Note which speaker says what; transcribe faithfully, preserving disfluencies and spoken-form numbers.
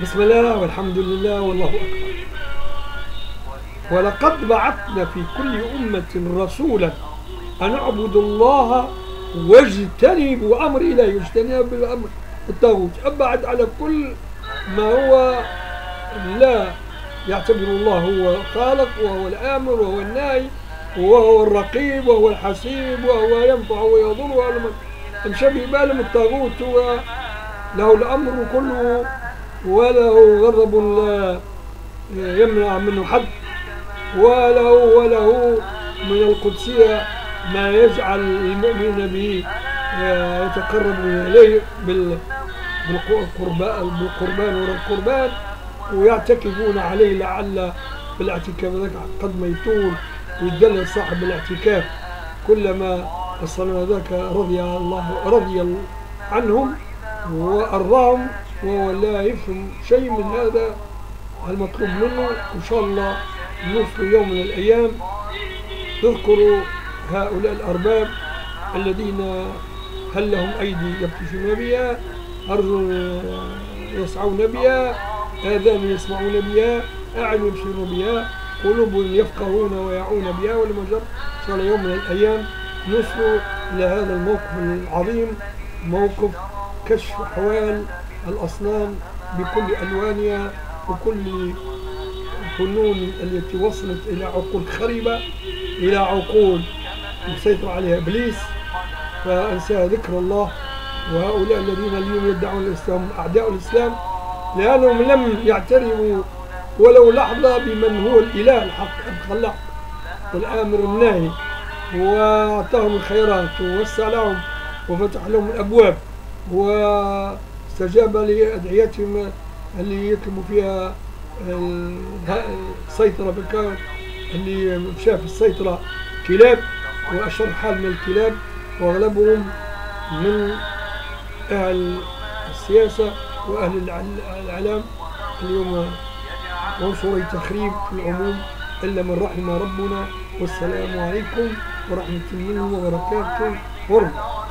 Speaker 1: بسم الله والحمد لله والله أكبر. ولقد بعثنا في كل أمة رسولا أن اعبدوا الله واجتنبوا أمر إلى يجتنب الأمر الطاغوت، أبعد على كل ما هو لا يعتبر الله هو خالق وهو الآمر وهو الناهي وهو الرقيب وهو الحسيب وهو ينفع ويضر وهو مشابه بالهم. الطاغوت هو له الأمر كله وله غضب لا يمنع منه حد، وله وله من القدسية ما يجعل المؤمن به يتقرب إليه بالقربان والقربان ويعتكفون عليه لعل بالاعتكاف ذاك قد ما يطول ويدلل صاحب الاعتكاف كلما الصلاة ذاك رضي الله رضي عنهم وأرضاهم، وهو لا يفهم شيء من هذا المطلوب منه. إن شاء الله نوصل يوم من الأيام نذكر هؤلاء الأرباب الذين هل لهم أيدي يبطشون بها، أرجل يسعون بها، آذان يسمعون بها، أعين يبصرون بها، قلوب يفقهون ويعون بها. ولما جر إن شاء الله يوم من الأيام نوصل إلى هذا الموقف العظيم، موقف كشف أحوال الأصنام بكل ألوانها وكل الفنون التي وصلت إلى عقول خربة، إلى عقول يسيطر عليها إبليس فأنسى ذكر الله. وهؤلاء الذين اليوم يدعون الإسلام أعداء الإسلام لأنهم لم يعترفوا ولو لحظة بمن هو الإله الحق الخلاق والآمر الناهي، وأعطاهم الخيرات ووسع لهم وفتح لهم الأبواب واستجاب لأدعيتهم اللي يطلبوا فيها السيطرة في الكون، اللي شاف السيطرة كلاب وأشر حال من الكلاب، وأغلبهم من أهل السياسة وأهل الإعلام اليوم عنصري تخريب في العموم إلا من رحم ربنا. والسلام عليكم ورحمة الله وبركاته ورحمة